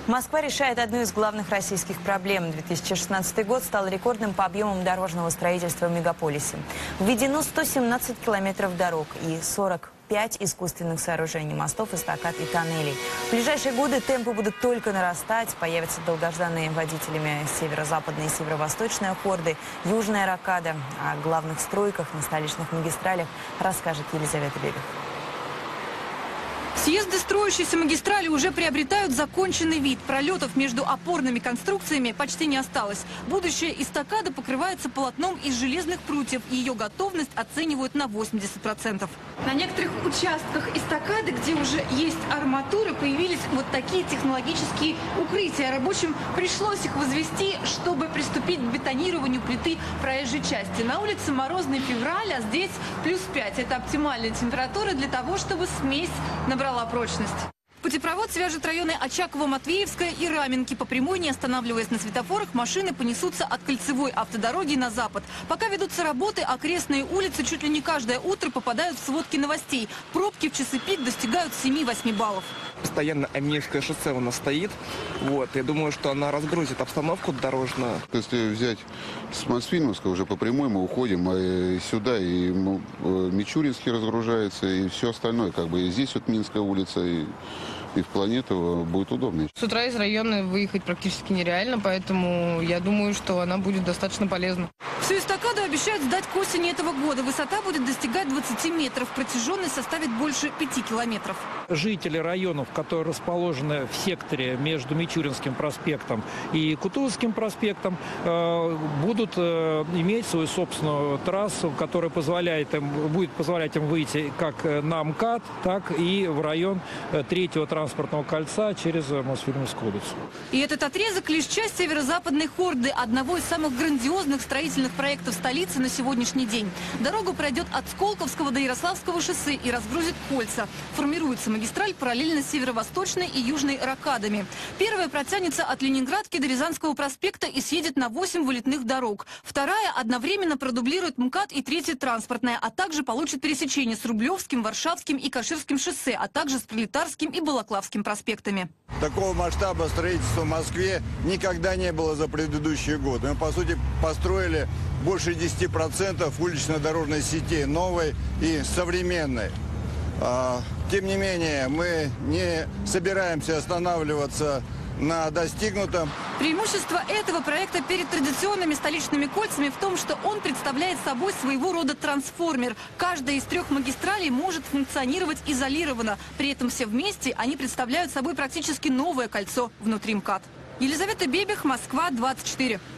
Москва решает одну из главных российских проблем. 2016 год стал рекордным по объемам дорожного строительства в мегаполисе. Введено 117 километров дорог и 45 искусственных сооружений, мостов, эстакад и тоннелей. В ближайшие годы темпы будут только нарастать. Появятся долгожданные водителями северо-западные и северо-восточные хорды, южная рокада. О главных стройках на столичных магистралях расскажет Елизавета Бебех. Съезды строящейся магистрали уже приобретают законченный вид. Пролетов между опорными конструкциями почти не осталось. Будущая эстакада покрывается полотном из железных прутьев. Ее готовность оценивают на 80%. На некоторых участках эстакады, где уже есть арматура, появились вот такие технологические укрытия. Рабочим пришлось их возвести, чтобы приступить к бетонированию плиты проезжей части. На улице морозный февраль, а здесь плюс 5. Это оптимальная температура для того, чтобы смесь набрала прочность. Путепровод свяжет районы Очаково-Матвеевская и Раменки. По прямой, не останавливаясь на светофорах, машины понесутся от кольцевой автодороги на запад. Пока ведутся работы, окрестные улицы чуть ли не каждое утро попадают в сводки новостей. Пробки в часы пик достигают 7-8 баллов. Постоянно Аминское шоссе у нас стоит. Я думаю, что она разгрузит обстановку дорожную. Если взять с Мосфильмовска, уже по прямой мы уходим сюда, и Мичуринский разгружается, и все остальное. И здесь вот Минская улица, и в Планетово будет удобнее. С утра из района выехать практически нереально, поэтому я думаю, что она будет достаточно полезна. Всю эстакаду обещают сдать к осени этого года. Высота будет достигать 20 метров. Протяженность составит больше 5 километров. Жители районов, которые расположены в секторе между Мичуринским проспектом и Кутузовским проспектом, будут иметь свою собственную трассу, которая будет позволять им выйти как на МКАД, так и в район 3-го транспортного кольца через Мосфильмовскую улицу. И этот отрезок лишь часть северо-западной хорды, одного из самых грандиозных строительных проектов столицы на сегодняшний день. Дорога пройдет от Сколковского до Ярославского шоссе и разгрузит кольца. Формируется магистраль параллельно с северо-восточной и южной рокадами. Первая протянется от Ленинградки до Рязанского проспекта и съедет на 8 вылетных дорог. Вторая одновременно продублирует МКАД и 3-я транспортная, а также получит пересечение с Рублевским, Варшавским и Каширским шоссе, а также с Пролетарским и Балаклавским проспектами. Такого масштаба строительства в Москве никогда не было за предыдущие годы. Мы, по сути, построили больше 10% улично-дорожной сети, новой и современной. Тем не менее, мы не собираемся останавливаться на достигнутом. Преимущество этого проекта перед традиционными столичными кольцами в том, что он представляет собой своего рода трансформер. Каждая из 3 магистралей может функционировать изолированно. При этом все вместе они представляют собой практически новое кольцо внутри МКАД. Елизавета Бебех, Москва, 24.